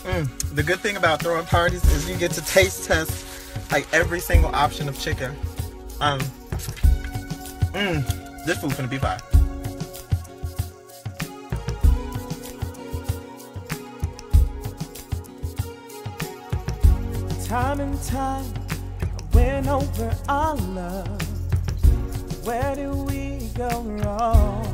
The good thing about throwing parties is you get to taste test like every single option of chicken. This food's gonna be fire. Time and time, I went over our love. Where did we go wrong?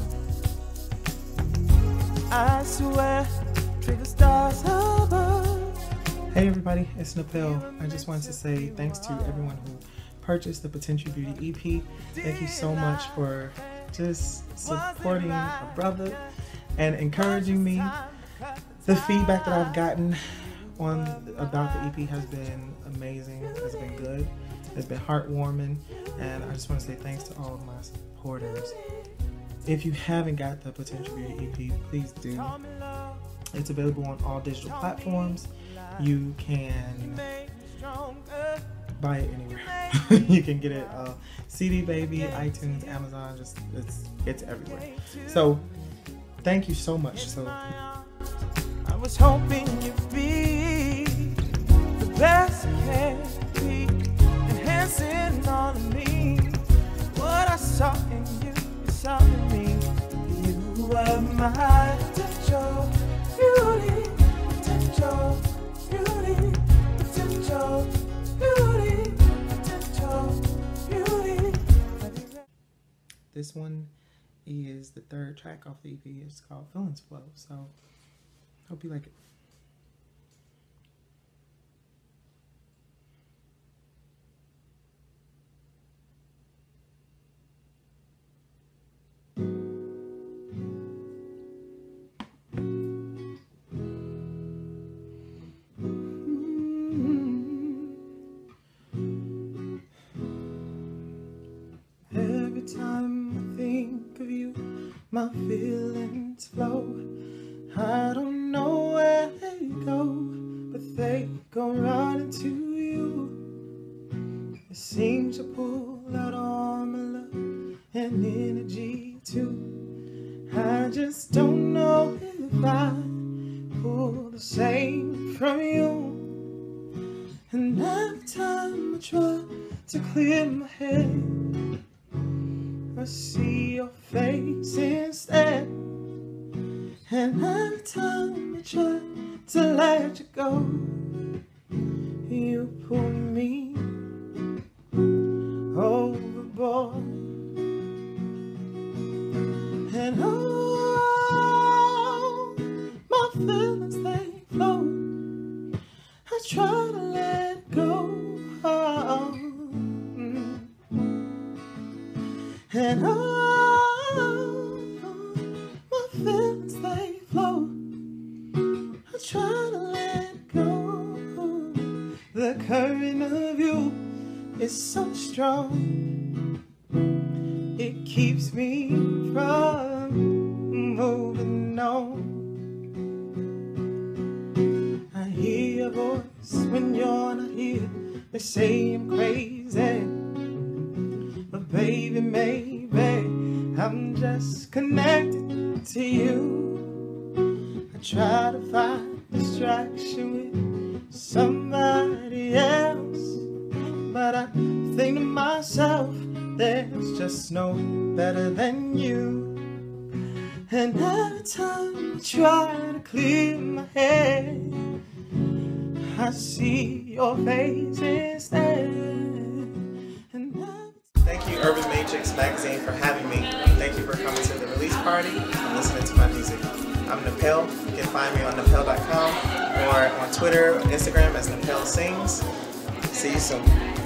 I swear to the stars above. Hey everybody, it's Tnahpele. I just wanted to say thanks to everyone who purchased the Potential Beauty EP. Thank you so much for just supporting a brother and encouraging me. The feedback that I've gotten about the EP has been amazing, has been good, it's been heartwarming, and I just want to say thanks to all of my supporters. If you haven't got the Potential Beauty EP, please do. It's available on all digital platforms. You can buy it anywhere. You can get it CD Baby, iTunes, Amazon, just it's everywhere. So thank you so much. So I was hoping you'd be the best you can be, enhancing all of me. What I saw in you, you saw in me. You were my potential beauty, potential beauty, potential beauty, potential beauty. this one is the third track off the EP. It's called Feelings Flow. So hope you like it. Every time I think of you, my feelings flow. I don't know where they go, but they go right into you. It seems to pull out all my love and energy too. I just don't know if I pull the same from you. And every time I try to clear my head, I see your face instead. And every time I try to let you go, you pull me overboard. And oh, my feelings, they flow. I try to let go. And oh, my feelings, they flow. I try to let go. The current of you is so strong. It keeps me from moving on. I hear your voice when you're not here. They say I'm crazy, but baby, maybe I'm just connected to you. I try to find distraction with somebody else, but I think to myself, there's just no better than you. And every time I try to clear my head, I see your face instead. Thank you, Urban Matrix Magazine, for having me. Thank you for coming to the release party and listening to my music. I'm Tnahpele. You can find me on Tnahpele.com or on Twitter, Instagram as Tnahpele Sings. See you soon.